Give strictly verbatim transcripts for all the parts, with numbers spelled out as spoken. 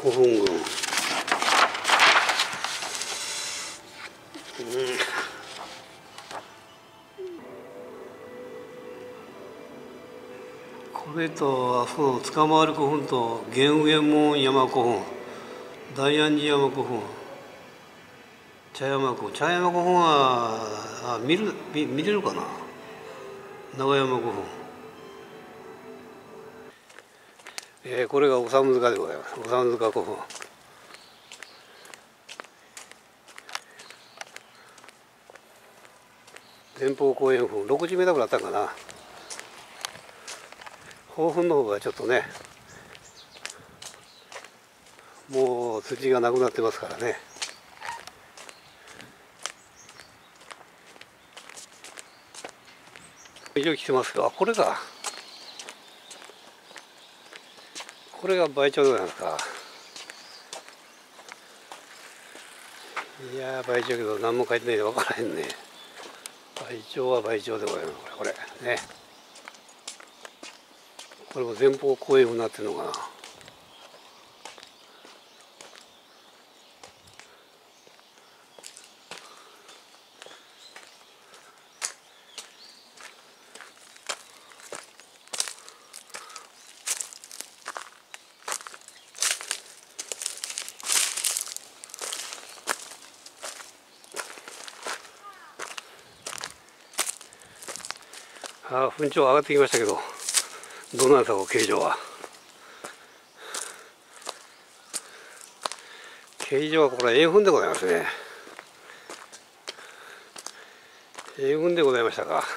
古墳群、うん、これとあそこの捕まる古墳と玄右衛門山古墳、大安寺山古墳、茶山古墳、茶山古墳はあ見る 見, 見れるかな。長山古墳、えー、これが治塚でございます。治塚古墳、前方後円墳ろくじゅうメートルぐらいあったかな。後墳の方がちょっとね、もう土がなくなってますからね。以上来てますけど、あ、これか。これが倍長でございますか。いやー、倍長けど何も書いてないで分からへんね。倍長は倍長でございます。これこれね。これも前方後円墳になってるのかな。ああ、墳頂上がってきましたけど、どうなんですか、形状は。形状はこれ円墳でございますね。円墳でございましたか。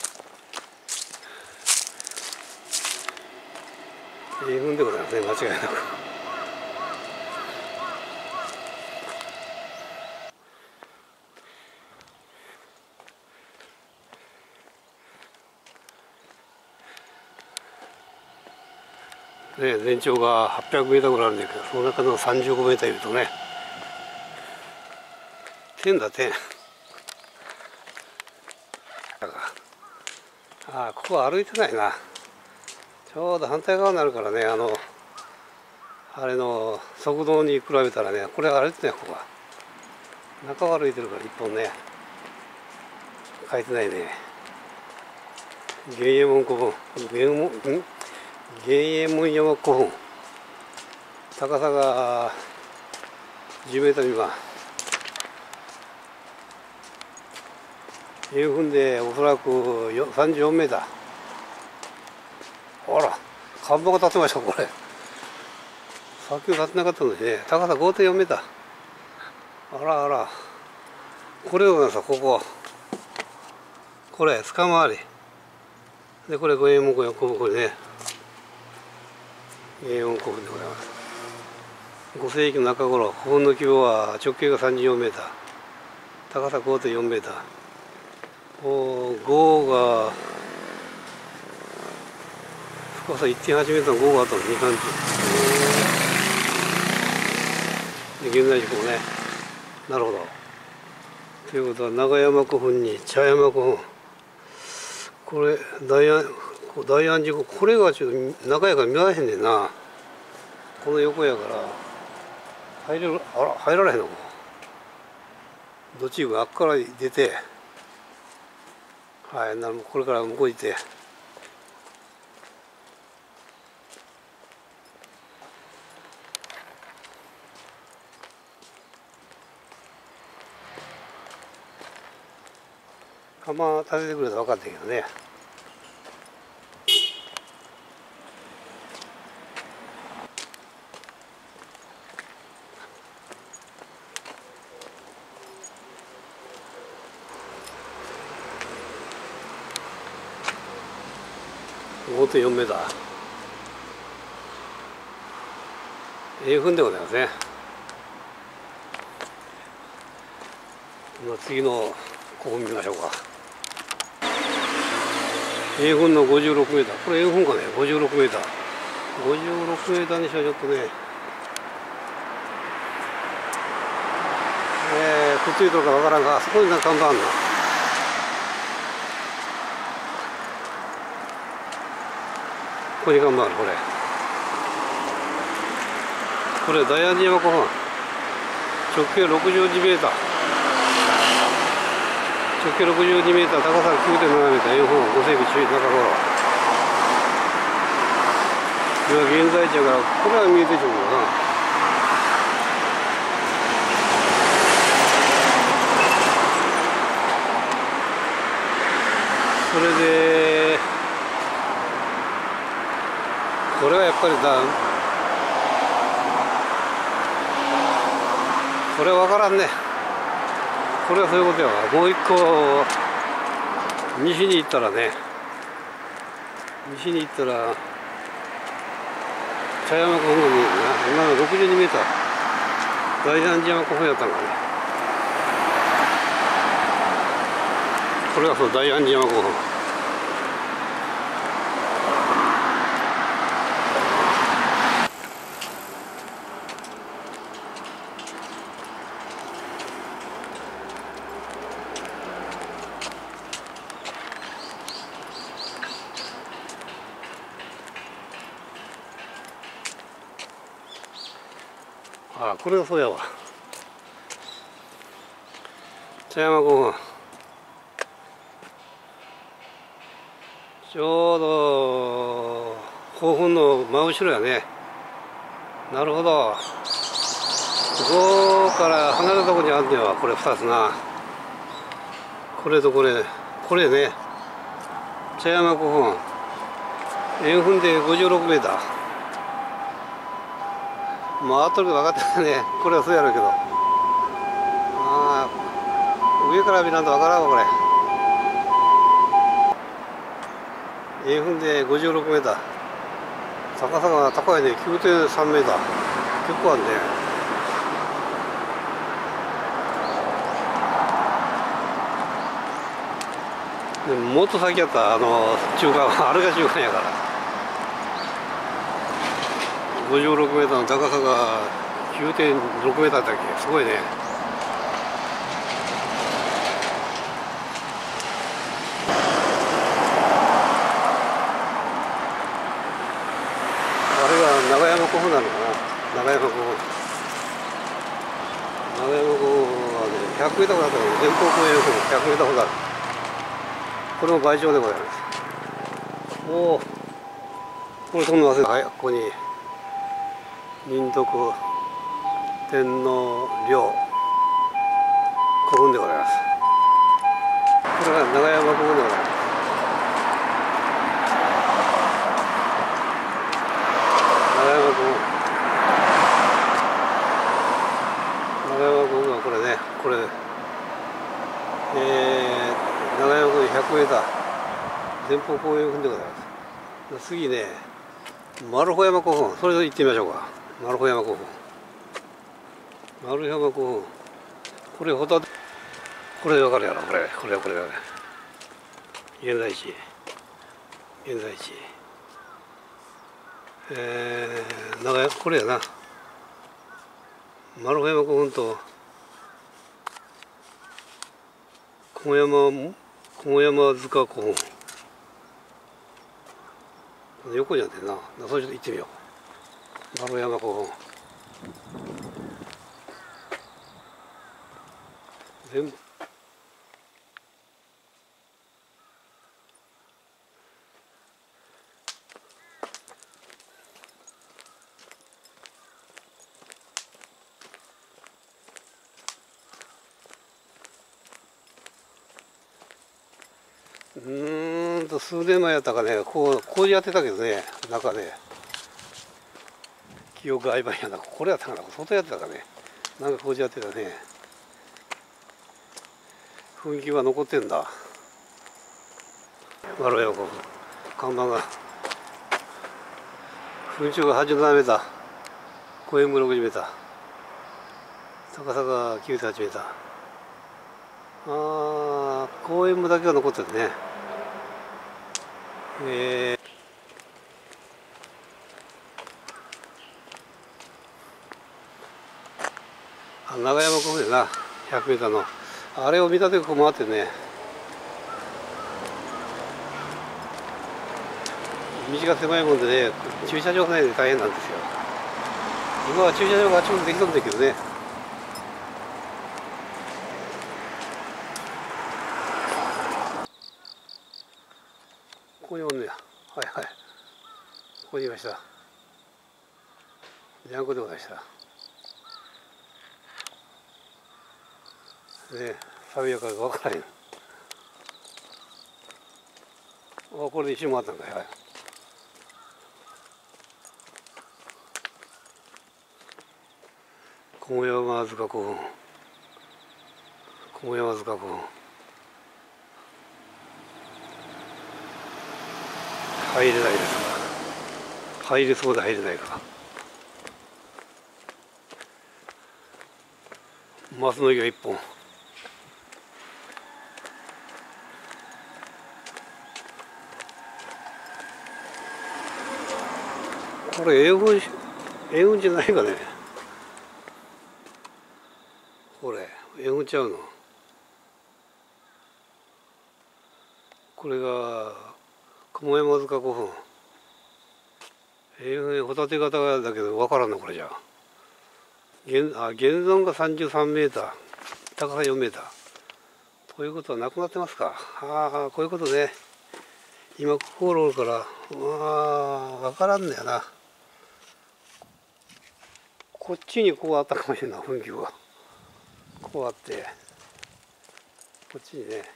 円墳でございますね、間違いなく。ね、全長がはっぴゃくメートルぐらいあるんだけど、その中のさんじゅうごメートルいるとね、点だ点。ああ、ここは歩いてないな。ちょうど反対側になるからね、あのあれの側道に比べたらね、これは歩いてない。ここは中を歩いてるから一本ね、書いてないね。玄右衛門古墳、玄右衛門ん玄右衛門山古墳、高さがじゅうメートル未満。円墳でおそらくさんじゅうよんメーター。あら、看板が立ってました。これさっきは立ってなかったのにね。高さ ごてんよんメーター。あらあら、これをさ、こここれ捕まりで、これ五右衛門古墳、これね五右衛門古墳でございます。ごせいきの中頃、古墳の規模は直径がさんじゅうよんメーター、高さ ごてんよんメーター。おごが深さ いってんはちメートルのごがあったのに感じで、現在地もね。なるほど。ということは長山古墳に茶山古墳、これ大安大安寺、これがちょっと中やから見られへんねんな。この横やから入れる、あら入られへんの。どっちがあっから出て、はい、なるほど。これから向こう行って窯立ててくれたら分かったけどね。ごてんよんメーター。円墳でございますね。次の古墳見ましょうか。円墳のごじゅうろくメーター。これ円墳かね。ごじゅうろくメーター。ごじゅうろくメーターにしてはちょっとね、えー、くっついとるかわからんが、あそこになんか看板あんな。ここに看板ある、これ。 これ大安寺山古墳、直径ろくじゅうにメーター、直径ろくじゅうにメーター、高さ きゅうてんななメーター、円墳ご世紀中中頃。今現在地だからこれは見えてるんだな。それでこれはやっぱりだ、これは分からんね。これはそういうことやわ。もう一個西に行ったらね、西に行ったら茶山古墳が見えるな。今のろくじゅうにメーター、大安寺山古墳やったんかね。これがそう大安寺山古墳。ああ、これがそうやわ。茶山古墳、ちょうど古墳の真後ろやね。なるほど。ここから離れたところにあるんだよ、これふたつな。これとこれ、これね、茶山古墳、円墳でごじゅうろくメーター。まあ後で分かってるね。これはそうやろうけど、ああ上から見なんと分からんわ。これ円墳でごじゅうろくメーター、高さが高いね。 きゅうてんさんメーター、結構あるね。でももっと先やった、あの中間はあれが中間やから、ごじゅうろくメーターの高さが きゅうてんろくメーターだっけ。すごいね。あれが長山古墳なのかな。長山古墳、長山古墳はねひゃくメーターほどあったの。前方後円墳ひゃくメーターほどある。これも倍長でございます。おお、これそんな忘れた。はい、ここに仁徳天皇陵古墳でございます。これが長山古墳でございます。長山古墳、長山古墳はこれね、これ、えー、長山古墳ひゃくメーター、前方後円墳でございます。次ね、丸穂山古墳、それで行ってみましょうか。丸穂山古墳、丸穂山古墳、これホタテ、これで分かるやろ。これこれこれ現在地、現在地、えー、長山、これやな。丸穂山古墳と小山小山塚古墳、横にあってんな。それちょっと行ってみよう。丸山古墳、全部うーんと数年前やったかね、こう工事やってたけどね、中で記憶曖昧やな。これやったかな、外やってたかね、なんか工事やってたね。雰囲気は残ってんだ。丸山古墳、看板が墳長がはちじゅうななメーター、公園もろくじゅうメーター、高さがきゅうてんはちメーター。ああ、公園もだけが残ってるね。えー、あ、長山古墳でな、ひゃくメーターのあれを見立ててこう回ってね、道が狭いもんでね、駐車場がないで大変なんですよ。 今は駐車場があっちこっちできとんだけどね。ここにおんねや。はいはい。ここにいました。にゃんこでございました。ね、爽やかが分からへん。あ、これで一周回ったんだよ。はい。小山塚古墳。小山塚古墳。入れないですか。入れそうで入れないか。マスの木が一本。これ英語英語じゃないかね。これ英語ちゃうの。これが雲山塚古墳。英語ホタテ型だけど分からんのこれじゃ。現あ現存がさんじゅうさんメーター、高さよんメーター。ということはなくなってますか。ああ、こういうことね。今ここおるから、ああ、分からんのやな。こっちにこうあったかもしれんない、雰囲気が。こうあって、こっちにね、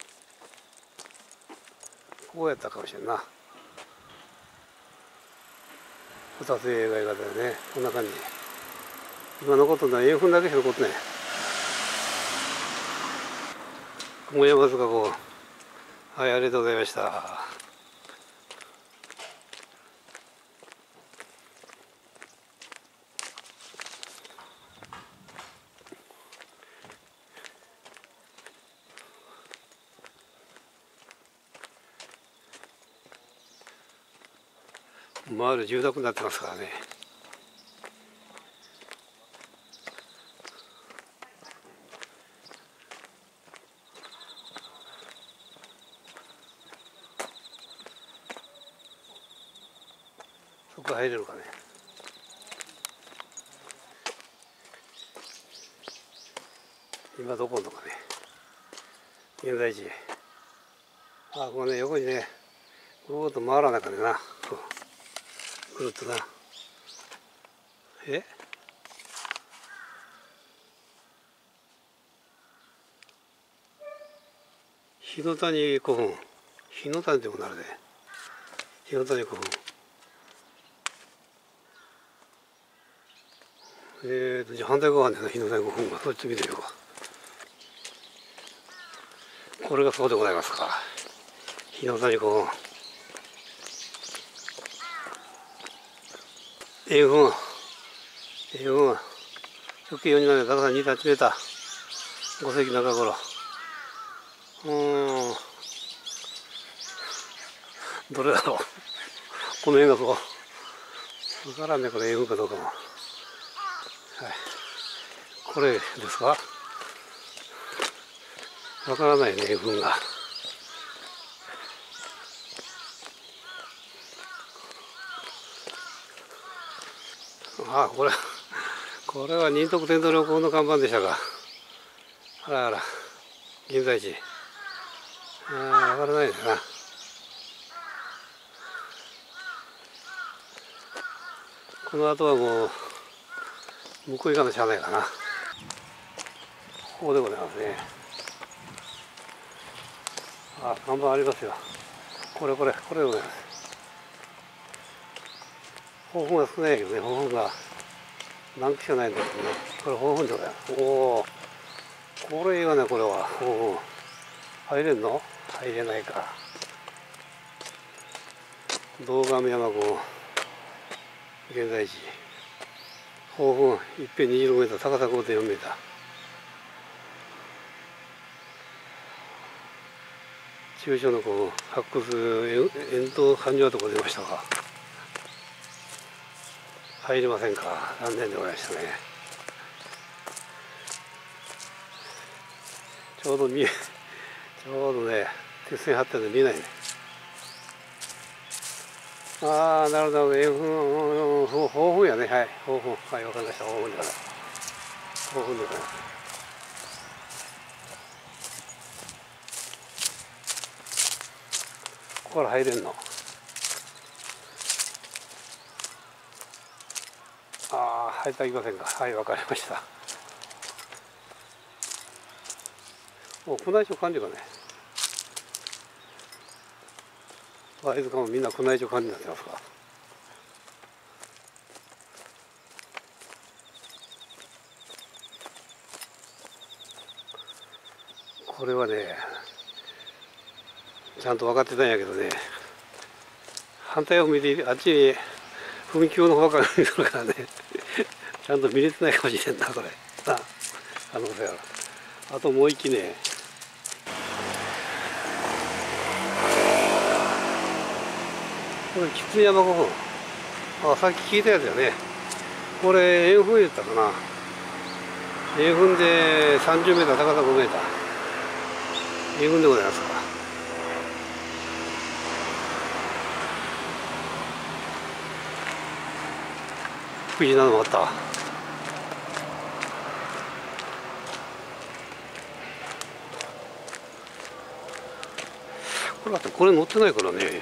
こうやったかもしれんな。ホタテがい方でね、こんな感じ。今残ったのは英文だけしか残ってない。雲山塚こう。はい、ありがとうございました。周り住宅になってますからね。そこ入れるかね。今どこのかね。現在地。あ、ここね、横にね、ぐーっと回らなかねな。ぐるっとな。え日の谷古墳。日の谷でもなるで。日の谷古墳。えーと、じゃあ反対側にね、日の谷古墳がそっち見てみようか。これがそうでございますか。日の谷古墳。英軍。英軍。直径よんじゅうなな、高さにじゅうはちメーター。ご世紀中頃。うーん。どれだろう。この辺がそう。わからんね、これ英軍かどうかも。はい。これですか。わからないね、英軍が。ああ、これ、これは仁徳天皇旅行の看板でしたか。あらあら、現在地。ああ、わからないですな。この後はもう、向こう行かなしゃあないかな。ここでございますね。あ、看板ありますよ。これこれ、これでございます。方法が少ないけどね、方法が何基しかないんですけどね。これ方法でございます。おお、これいいわね、これは。方法。入れんの？入れないか。堂上山湖、現在地。方法、一辺にじゅうろくメーター、高さ ごてんよんメーター。中小のこう発掘円筒勘定とこ出ましたが入りませんか。残念でございましたね。ちょうど見えちょうどね鉄線張ってるの見えないね。 ああ、なるほど、えんふん、豊富やね、はい、豊富、はい、わかりました、豊富だから、豊富だから。ここから入れんの。ああ、入っていきませんか。はい、わかりました。もう宮内庁管理がね、ワイズカもみんな宮内庁管理になってますか。これはね、ちゃんと分かってたんやけどね、反対を見て、あっちに踏切の方から見てるからね、ちゃんと見れてないかもしれんな、これ。あ、可能性ある。あともう一機ね、これ、狐山古墳。あ、さっき聞いたやつよね。これ、円墳言ったかな。円墳でさんじゅうメーター、高さごメーター。円墳でございますから。藤なのもあったわ。これだってこれ乗ってないからね。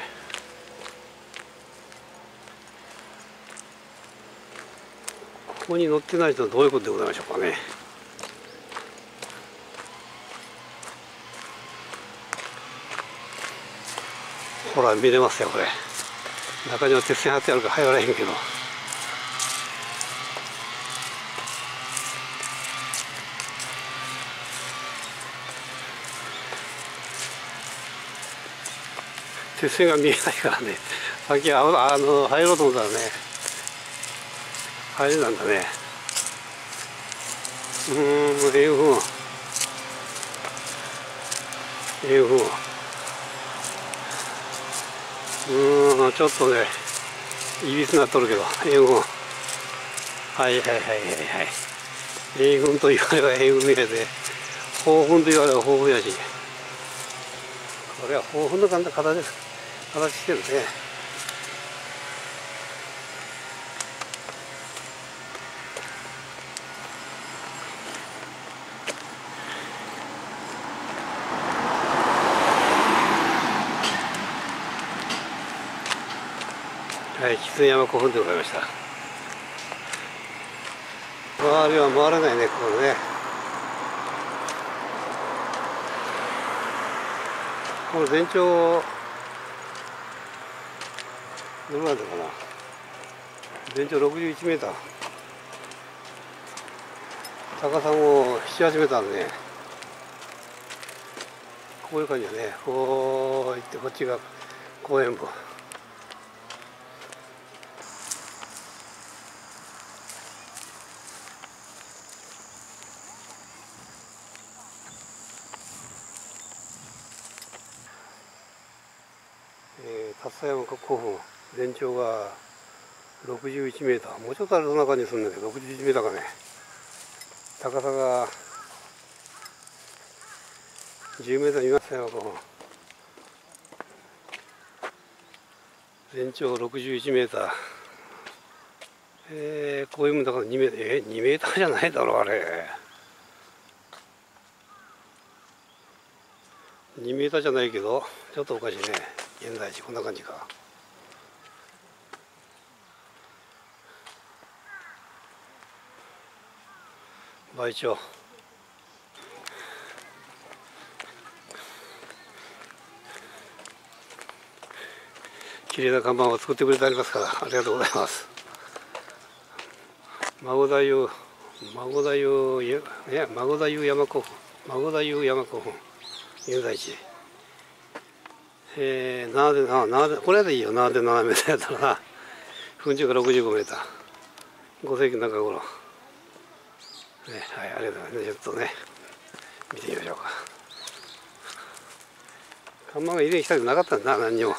ここに乗ってないとはどういうことでございましょうかね。ほら見れますよこれ。中には鉄線張ってあるから入られへんけど。鉄線が見えないからね。さっきああの入ろうと思ったらね、入れなんだね。うーん、円墳。円墳。うーん、ちょっとね、いびつなっとるけど、円墳。はいはいはいはいはい。円墳と言われば円墳やで、豊墳と言われば豊墳やし。これは豊墳の形です。形してるね。はい、狐山古墳でございました。周りは回れないね、ここね。この全長、どれなんだかな。全長ろくじゅういちメーター。高さもなな、はちメーターでね。こういう感じだね。こう行って、こっちが公園部。えー、竜田山古墳、全長がろくじゅういちメーター。もうちょっとあるとそんな感じするんだけど、ろくじゅういちメーターかね。高さがじゅうメーター見ましたよ、ここ。全長ろくじゅういちメーター。えー、こういうもんだからにメーター、えー、にメーターじゃないだろう、あれ。にメーターじゃないけど、ちょっとおかしいね。現在地、こんな感じか。倍長。綺麗な看板を作ってくれてありますから、ありがとうございます。孫太夫、孫太夫、ね、孫太夫山古墳、孫太夫山古墳、現在地。えー、ななで、あ、ななで、これでいいよ、ななでななメーターやったらな。墳地がろくじゅうごメーター。ご世紀の中頃。ね、はい、ありがとうございます。ちょっとね、見てみましょうか。看板が入れに来たくなかったんだな、何にも。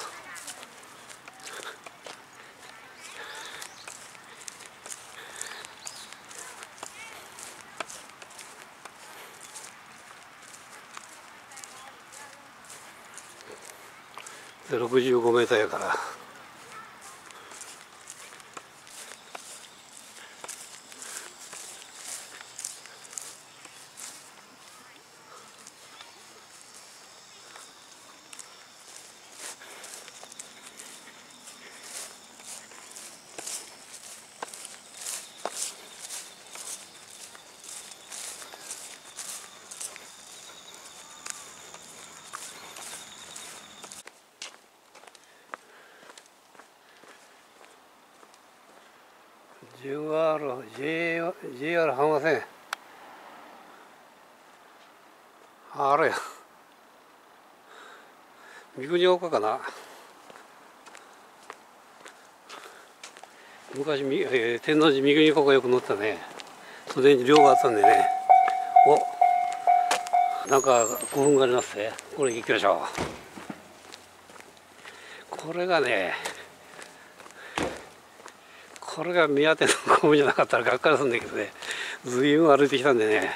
ろくじゅうごメーターやから。 ジェイアール、ジェイアール 阪和線。あれや。三国岡かな。昔、えー、天王寺三国岡がよく乗ってたね。それに寮があったんでね。お、なんか古墳がありますね。これ行きましょう。これがね、これが目当ての古墳じゃなかったらがっかりするんだけどね。ずいぶん歩いてきたんでね。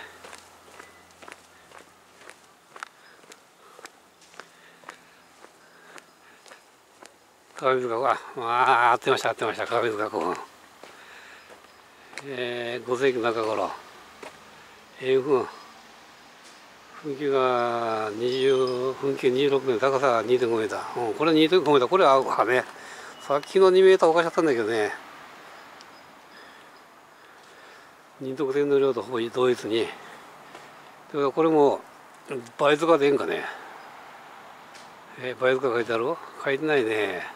鏡塚が、ああ、合ってました、合ってました、鏡塚古墳。えー、ご世紀中頃、円墳、墳丘がにじゅう、墳丘にじゅうろくメートル、高さが にてんごメーター。うん、これ にてんごメーター、これは合うかね。さっきのにメーターおかしかったんだけどね。仁徳天皇陵とほぼ同一に。これも、倍塚でええんかね。えー、倍塚書いてある？書いてないね。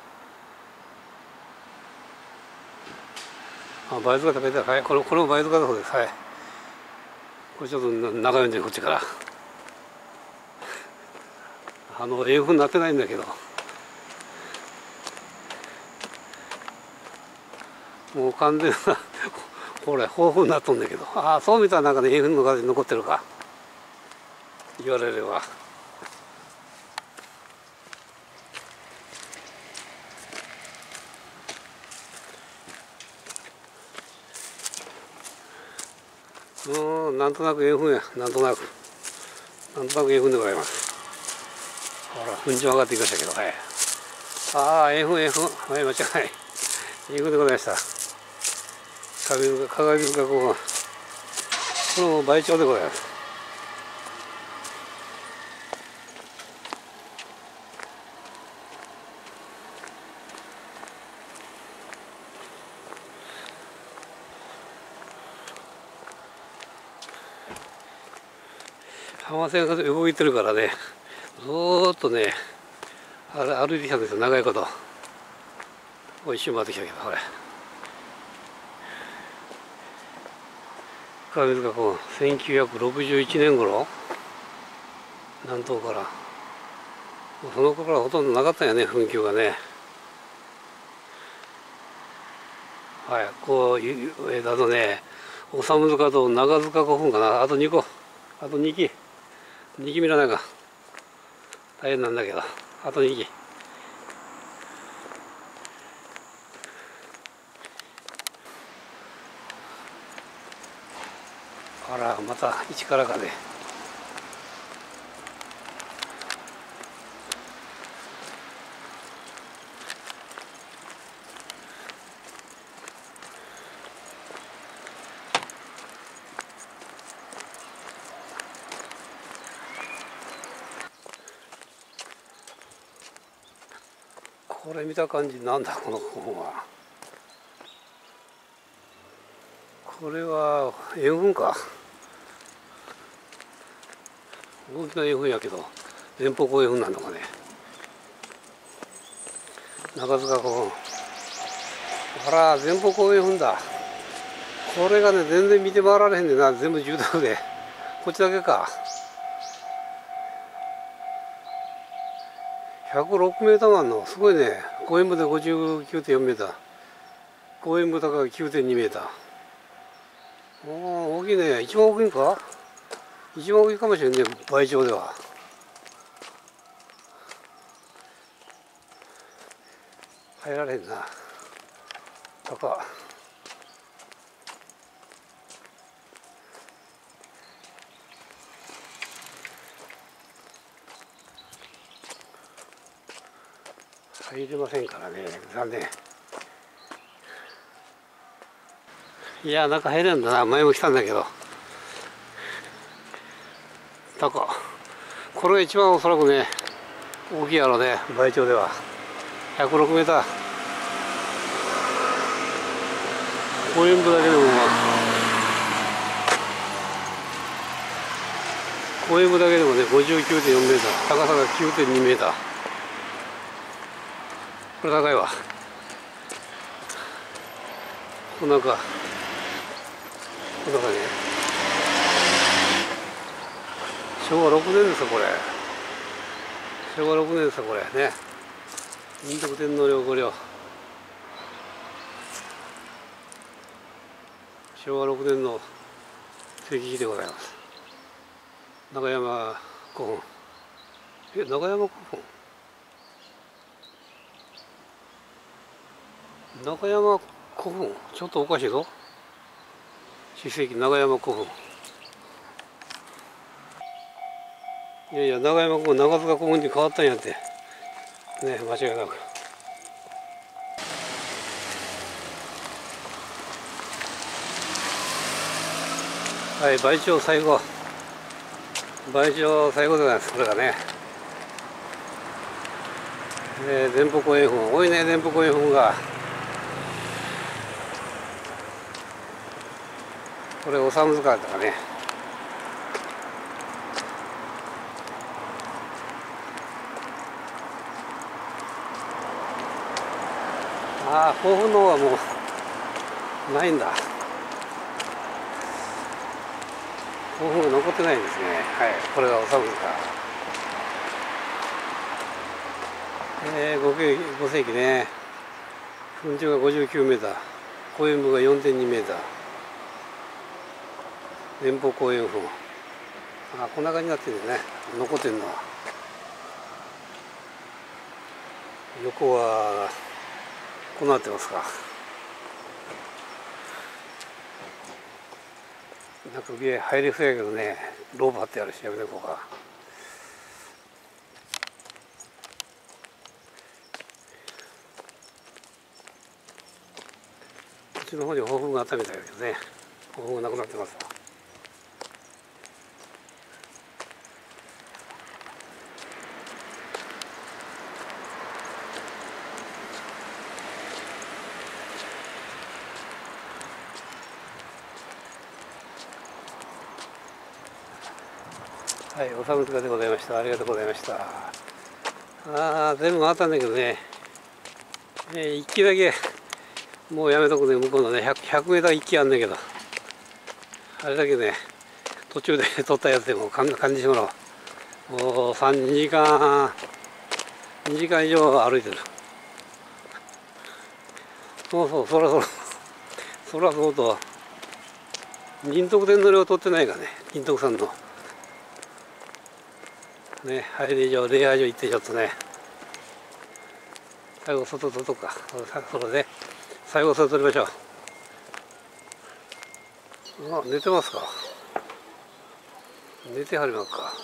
あ、倍塚って書いてある。はい、これ、これも倍塚の方です。はい。これちょっと眺めてこっちから。あの、英語になってないんだけど。もう完全な、ほら、豊富になっとんだけど。ああ、そう見たらなんかね、英語の形残ってるか。言われれば。うん、なんとなく英風や、なんとなく。なんとなく英風でございます。ほら、粉塵上がってきましたけど、はい。ああ、英風、英風。はい、間違いない。英風でございました。鏡塚、鏡塚古墳。これも倍長でございます。浜線が動いてるからね、ずーっとね、あれ歩いてきたんですよ、長いこと。一周回ってきたけど、これ。鏡塚古墳、せんきゅうひゃくろくじゅういちねん頃、南東から。その頃からほとんどなかったよね、墳丘がね。はい、こういう、えー、あとね、治塚と長塚古墳かな、あとにこ、あとにき。にき見らないか。大変なんだけど、あとにき。あら、また一からかね。これ見た感じ、なんだこの本は。これは円墳か。大きな円墳やけど、連邦公園墳なのかね。中塚古墳。あら、前方公園墳だ。これがね、全然見て回られへんでな、全部住宅で。こっちだけか。ひゃくろくメーターもあるの、すごいね。公園部で ごじゅうきゅうてんよんメーター。公園部高が きゅうてんにメーター。おお、大きいね。一番大きいんか？一番大きいかもしれんね、倍長では。入られへんな。高。入れませんからね、残念。いや、中入れるんだな。前も来たんだけど。高。これが一番おそらくね、大きいやろうね、倍長では。ひゃくろくメーター。公園部だけでも、公園部だけでもね、ごじゅうきゅうてんよんメーター。高さが きゅうてんにメーター。これ高いわ。 この中この中にしょうわろくねんですよこれ。しょうわろくねんですよこれね。仁徳天皇陵御陵しょうわろくねんの石碑でございます。中山古墳。え、中山古墳中山古墳ちょっとおかしいぞ。史跡中山古墳。いやいや、中山古墳長塚古墳に変わったんやってね、間違いなく。はい、倍長最後倍長最後でございます。これがね、えー、前方後円墳多いね。前方後円墳がこれおさむ塚だからね。ああ、甲府の方はもうないんだ。甲府が残ってないんですね。はい、これがおさむ塚。えー、ご世紀ね。墳長がごじゅうきゅうメーター、後円部が よんてんにメーター。前方後円墳。あ、こんな感じになってるんだね。残ってるのは。横はこうなってますか。なんか上入りそうやけどね、ロープ張ってあるしやめていこうか。こっちの方に宝墳があったみたいだけどね、宝墳がなくなってます。はい、おさむ塚でございました。ありがとうございました。ああ、全部回ったんだけどね、ね、一機だけもうやめとくね。向こうのね、ひゃく, ひゃくメーター一機あんだけど、あれだけね、途中で撮ったやつでも感じしてもらおう。もうさんじかんにじかん以上歩いてる。そうそう、そらそらそらそうと仁徳天皇陵を撮ってないからね。仁徳さんのね、拝礼所礼拝所行ってちょっとね、最後外撮っとくか。それで最後外撮りましょう。あ、寝てますか。寝てはりますか。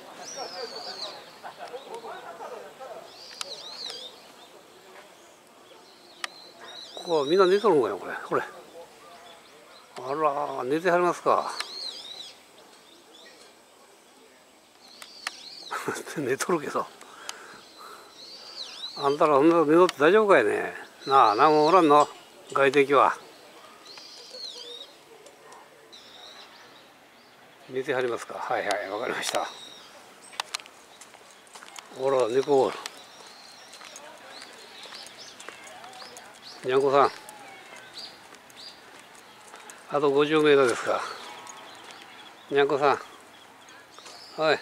ここはみんな寝とるんかよこれ。これあら、寝てはりますか。寝とるけど、あんたらそんな寝とって大丈夫かいね。なあ、何もおらんの外敵は。寝てはりますか。はいはい、わかりました。ほら、猫おる。にゃんこさん、あとごじゅうメートルですか。にゃんこさん、はい、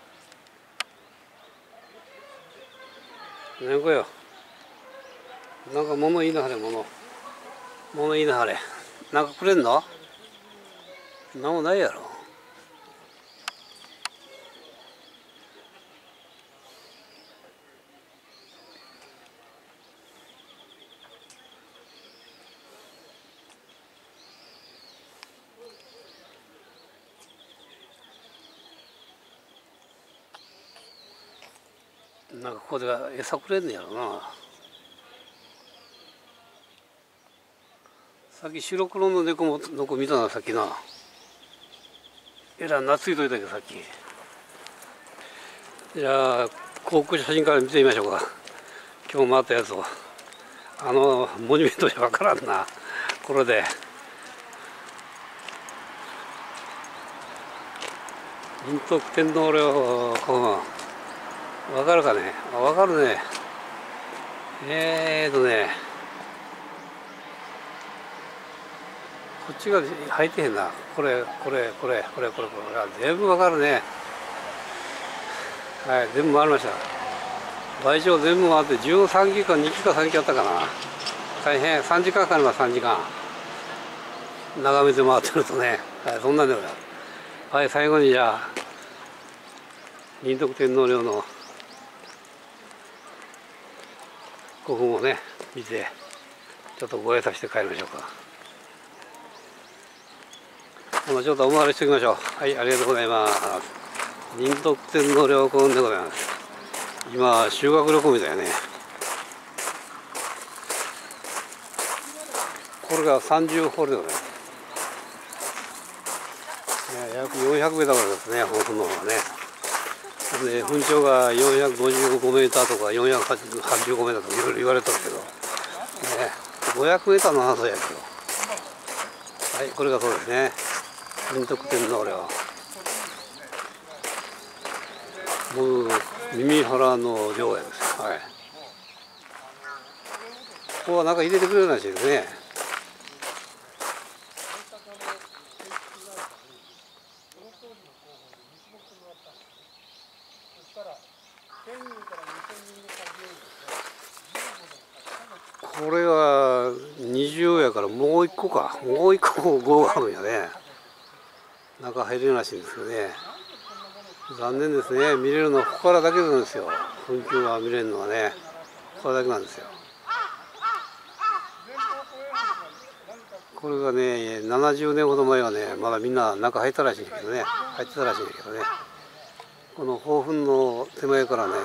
にゃんこよ、なんか物言いなはれ。物物言いなはれ。なんかくれんの。なんもないやろ。なんかここで餌くれんねやろな。さっき白黒の猫もの子見たな、さっきな。えらい懐いといたけどさっき。じゃあ航空写真から見てみましょうか。今日回ったやつを。あのモニュメントじゃ分からんなこれで。仁徳天皇陵古墳分かるかね。あ、分かるね。えーとねこっちが入ってへんな。これこれこれこれこれこれ全部わかるね。はい、全部回りました。倍長全部回ってじゅうさんキかにキかさんキあったかな。大変さんじかんかかります。さんじかん長めで回ってるとね。はい、そんなんでございます。はい、最後にじゃあ仁徳天皇陵の古墳をね見てちょっとご挨拶して帰りましょうか。このちょっとお回りしておきましょう。はい、ありがとうございます。仁徳天皇陵古墳でございます。今修学旅行みたいね。これがさんじゅうホールでございます。約よんひゃくメートルですね、古墳の方はね。で墳長がよんひゃくごじゅうごメーターとかよんひゃくはちじゅうごメーターとかいろいろ言われてるけど、ね、ごひゃくメーターの話やけど、はい、これがそうですね。仁徳天皇陵。もう耳原の陵園です。はい。ここはなんか入れてくれるらしいですね。これはにじゅうやからもう一個か、もう一個ごがあるんやね。中入れるらしいんですけどね。残念ですね。見れるのはここからだけなんですよ。墳丘が見れるのはね、ここからだけなんですよ。これがね、ななじゅうねんほど前はね、まだみんな中入ったらしいんだけどね、入ってたらしいんだけどね。この宝墳の手前からね、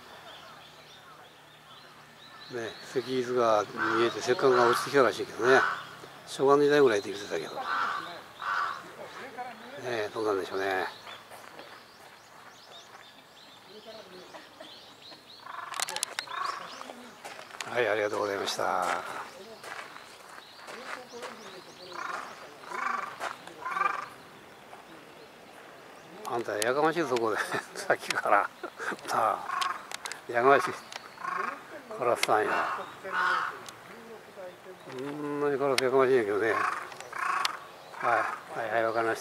ね、石碑が見えて石棺が落ちてきたらしいけどね。昭和の時代ぐらいで言ってたけど。ねえ、どうなんでしょうね。はい、ありがとうございました。あんたやかましいそこでさっきからなあ、やかましいカラスさんや。そんなにカラスやかましいんやけどね。はいはいはい、わかりました。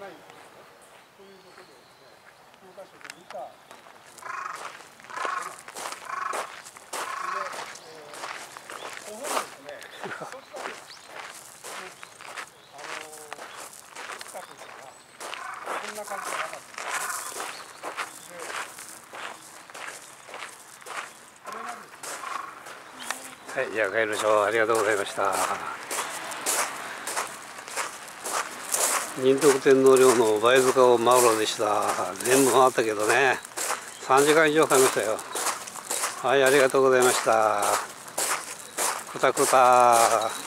はい、じゃあ帰りましょう。ありがとうございました。仁徳天皇陵の貝塚を回るでした。全部回ったけどね、さんじかん以上かかりましたよ。はい、ありがとうございました。くたくた。